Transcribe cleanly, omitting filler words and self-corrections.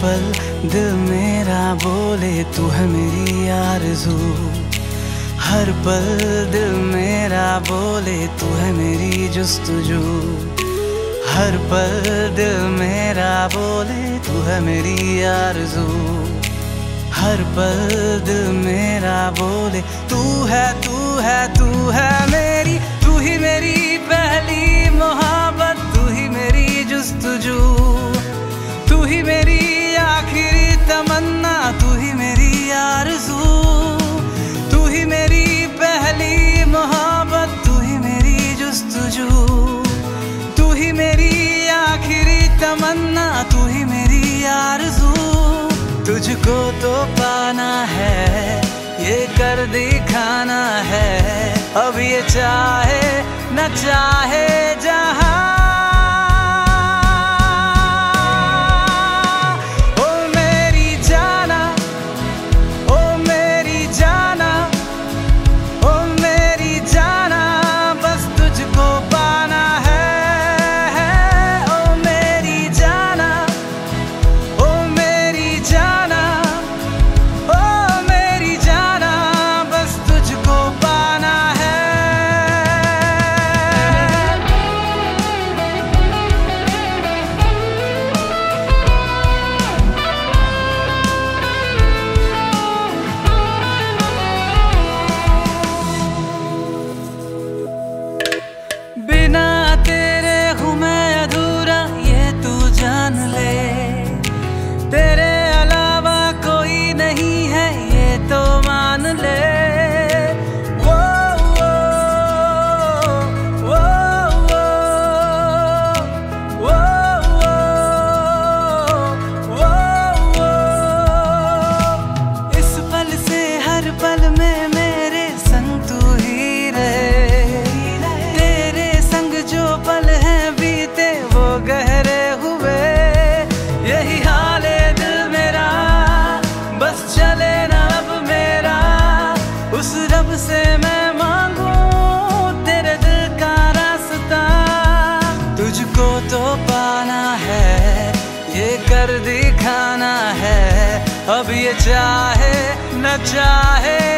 पल दिल मेरा बोले तू है मेरी आरज़ू, हर पल दिल मेरा बोले तू है मेरी जुस्तजू, हर पल दिल मेरा बोले तू है मेरी आरज़ू, हर पल दिल मेरा बोले तू है तू है तू है मेरी, तू ही मेरी पहली मोहब्बत, तू ही मेरी जुस्तजू, तू ही मेरी आखिरी तमन्ना, तू ही मेरी आरज़ू, तू ही मेरी पहली मोहब्बत, तू ही मेरी जुस्तजू, तू ही मेरी आखिरी तमन्ना, तू ही मेरी आरज़ू। तुझको तो पाना है, ये कर दिखाना है, अब ये चाहे न चाहे जहां। बिना तेरे हूँ मैं अधूरा, ये तू जान ले, तेरे अलावा कोई नहीं है ये तो मान ले। वो वो वो वो वो वो इस पल से हर पल में मेरे संग तू ही रहे, पल हैं बीते वो गहरे हुए, यही हाल है दिल मेरा, बस चले ना अब मेरा, उस रब से मैं मांगू तेरे दिल का रास्ता। तुझको तो पाना है, ये कर दिखाना है, अब ये चाहे न चाहे